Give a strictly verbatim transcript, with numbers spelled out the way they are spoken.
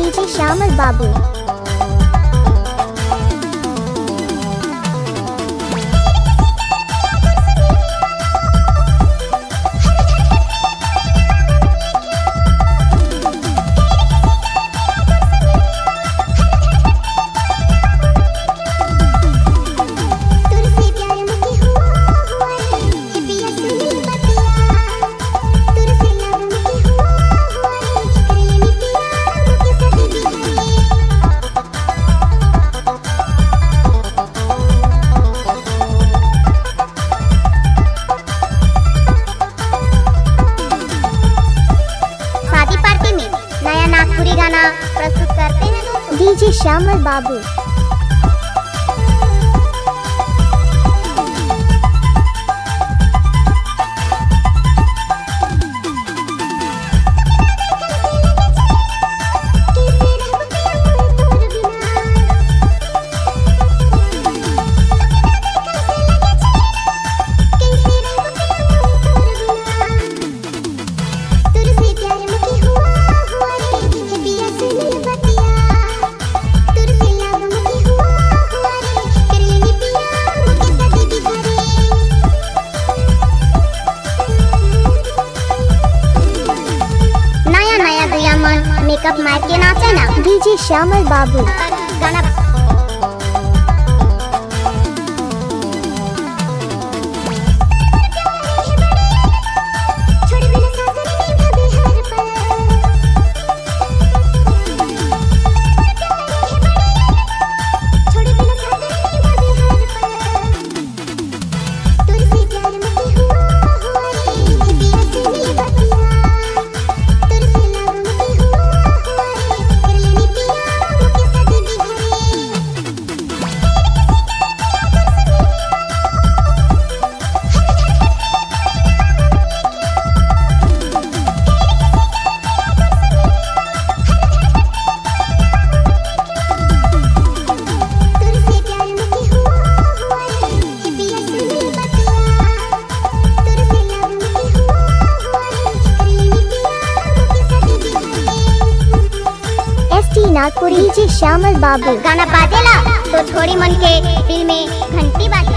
DJ Shyamal बाबू। नागपुरी गाना प्रस्तुत करते हैं डीजे श्यामल बाबू। मेकअप मार के नाचे ना डीजे श्यामल बाबू गाना। नागपुरी डीजे श्यामल बाबू गाना बाजेला तो थोड़ी मन के दिल में घंटी बाजे।